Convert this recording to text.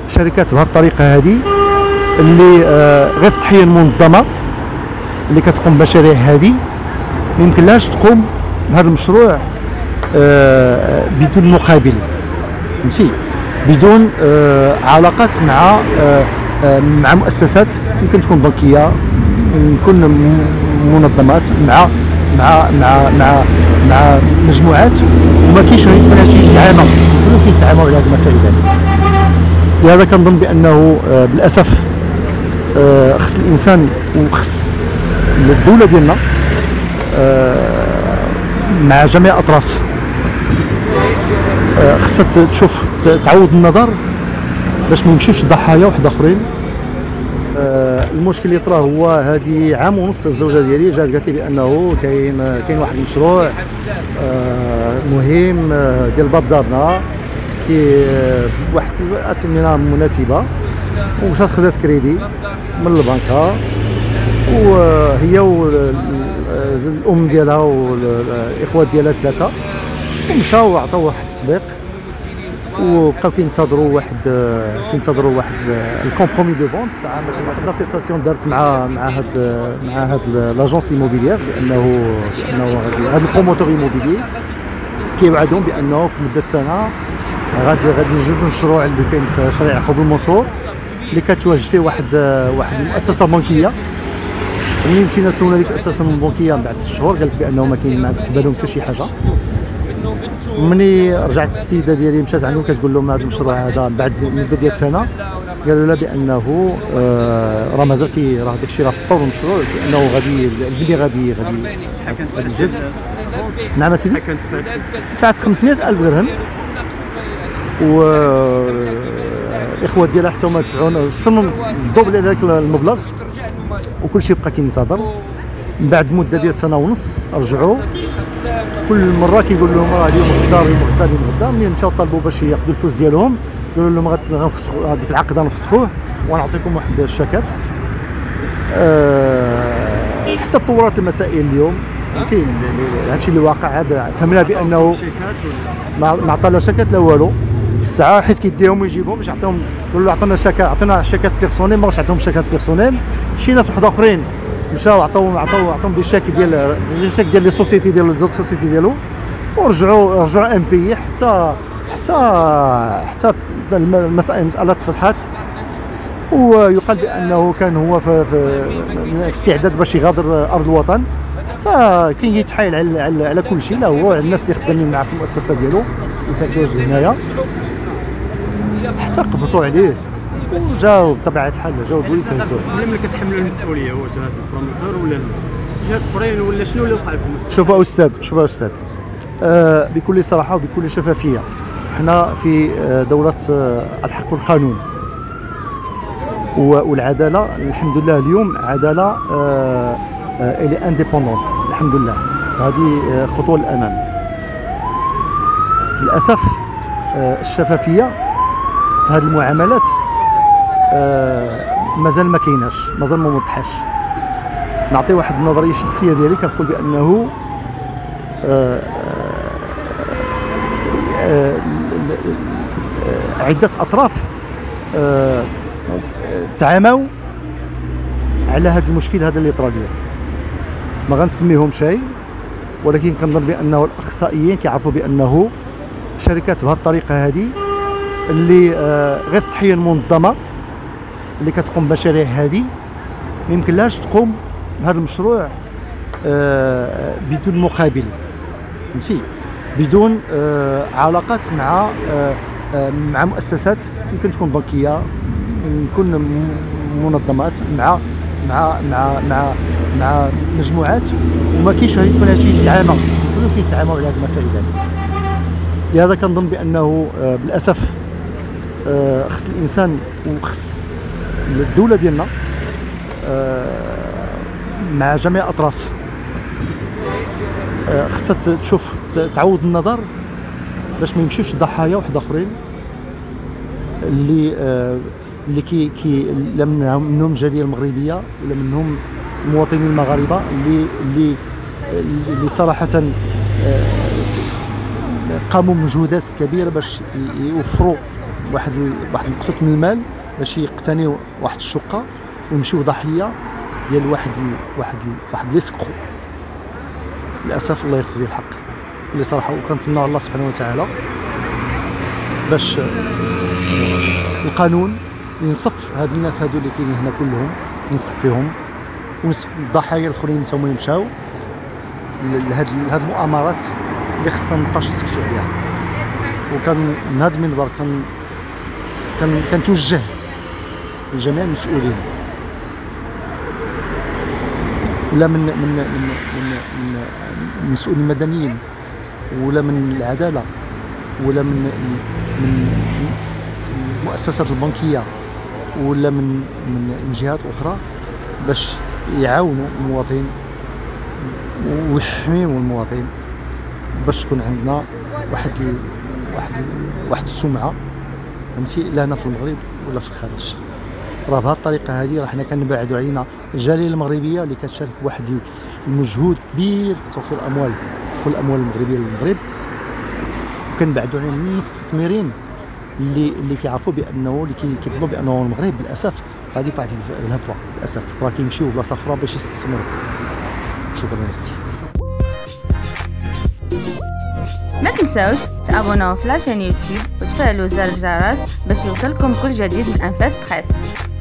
شركات بهذه الطريقه هذه اللي غير سطحيا منظمه اللي كتقوم بمشاريع هذه ما يمكنلهاش تقوم بهذا المشروع بدون مقابل، فهمتي، بدون علاقات مع مؤسسات يمكن تكون بنكيه، يمكن منظمات مع مجموعات، وما كاينش يمكنها يتعاملوا على هذه المسائل هذه. لهذا كنظن بانه بالاسف خص الانسان وخص الدوله ديالنا مع جميع الاطراف خصها تشوف تعود النظر باش ما يمشيوش ضحايا واحد اخرين. المشكل اللي طرا هو هذه عام ونص الزوجه ديالي جات قالت لي بانه كاين واحد المشروع مهم ديال باب دارنا كي واحد اثمنه مناسبه، ومشات خدات كريدي من البنكه، وهي الام ديالها والاخوات ديالها ثلاثه، ومشاو وعطاو واحد التسبيق وبقاو كينتظروا واحد الكومبرومي دو فونت. واحد لاتيستاسيون دارت مع هاد لاجونس ايموبيليير بانه هاد البروموتور ايموبيلي كيوعدهم بانه في مده سنه غادي ينجز المشروع اللي كاين في شارع يعقوب المنصور اللي كتواجد فيه واحد المؤسسه بنكيه. ملي مشينا سولنا ديك الاساسه البنكيه من بعد 6 شهور قالت بانه ما كاين، ما في بالهم حتى شي حاجه. ملي رجعت السيده ديالي مشات عندهم كتقول لهم هذا المشروع هذا بعد مده ديال سنه، قالوا لها بانه راه مازال راه داكشي راه في طور المشروع، بانه غادي البنيه غادي ينجز. نعم سيدي، دفعت 500,000 درهم، والاخوات ديالها حتى هما دفعوا اكثر من الدوبل هذاك المبلغ، وكل شيء بقى كينتظر. من بعد مده ديال سنه ونص رجعوا، كل مره كيقول لهم راه اليوم غدا. ملي مشاو طالبوا باش ياخذوا الفلوس ديالهم قالوا لهم غنفسخوا هذيك العقد، غنفسخوه ونعطيكم واحد الشاكات. حتى تطورات المسائل اليوم، فهمتي، هادشي اللي واقع هذا فهمنا بانه ما عطانا شاكات لا والو الساعه، حيت كيديهم ويجيبهم باش يعطيهم، يقولوا له عطينا شاكات بيرسونيل، ما واش عطاهم شاكات بيرسونيل. شي ناس واحد اخرين مشاو عطاهم دي شاك ديال لي سوسيتي ديال لي سوسيتي ديالو، ورجعوا ام بي حتى المساله تفتحات. ويقال بانه كان هو في استعداد باش يغادر ارض الوطن، حتى كاين يتحايل على كل شيء، لا هو على الناس اللي خدامين معاه في المؤسسه ديالو اللي كتواجد هنايا، حتى قبطوا عليه وجاو بطبيعه الحال جاو البوليس هزوه. ملي كتحملوا المسؤوليه واش هذا البروموتور ولا جهات اخرين ولا شنو اللي وقع لكم؟ شوفوا استاذ بكل صراحه وبكل شفافيه، حنا في دوله الحق والقانون والعداله. الحمد لله اليوم عداله الي انديبوندونت، الحمد لله، هذه خطوه للامام. للاسف الشفافيه في هذه المعاملات مازال ما كايناش، مازال ما موضحاش. نعطي واحد النظريه الشخصيه ديالي، كنقول بانه عده اطراف تعاموا على هذا المشكل هذا اللي طرا اليوم. ما غنسميهم شيء، ولكن كنظن بانه الاخصائيين كيعرفوا بانه شركات بهذه الطريقه هذه اللي غير سطحيا منظمه اللي كتقوم بمشاريع هذه ما يمكنلهاش تقوم بهذا المشروع بدون مقابل، فهمتي، بدون علاقات مع مؤسسات يمكن تكون بنكيه، يمكن منظمات مع مجموعات، وما كاينش يمكنها يتعاملوا على هذه المسائل هذه. لهذا كنظن بانه بالاسف خص الانسان وخص الدوله ديالنا مع جميع الاطراف خصها تشوف تعود النظر باش ما يمشيوش ضحايا واحد اخرين اللي لا منهم الجاليه المغربيه ولا منهم المواطنين المغاربه اللي صراحه قاموا بمجهودات كبيره باش يوفروا واحد المقسوط من المال باش يقتنيوا واحد الشقه ويمشيو ضحيه ديال واحد ليسكرو. للاسف الله ياخذ الحق اللي صراحه، وكنتمنى الله سبحانه وتعالى باش القانون ينصف هاد الناس هادو اللي كاينين هنا كلهم، ينصف فيهم ونصف الضحايا الاخرين تما يمشاو لهاد المؤامرات اللي خصنا مابقاوش نسكتوا عليها. وكان من هذا المنبر كنتوجه لجميع المسؤولين، لا من المسؤولين المدنيين ولا من العداله ولا من المؤسسات البنكيه ولا من جهات اخرى باش يعاونوا المواطن ويحميوا المواطن باش تكون عندنا واحد السمعه، فهمتي، لا هنا في المغرب ولا في الخارج. راه بهذه الطريقه هذه راه حنا كنبعدوا علينا الجاليه المغربيه اللي كتشارك بواحد المجهود كبير في توفير الاموال، دخول الاموال المغربيه للمغرب، وكنبعدوا علينا المستثمرين اللي كيعرفوا بانه اللي كيظنوا بانه المغرب بالاسف غادي في واحد الهبوه، للاسف راه كيمشيو بلاصه اخرى باش يستثمروا. شكرا يا ستي. ما تنساوش تابوناو في لاشين يوتيوب وتفعلوا زر الجرس باش يوصلكم كل جديد من انفاس بريس.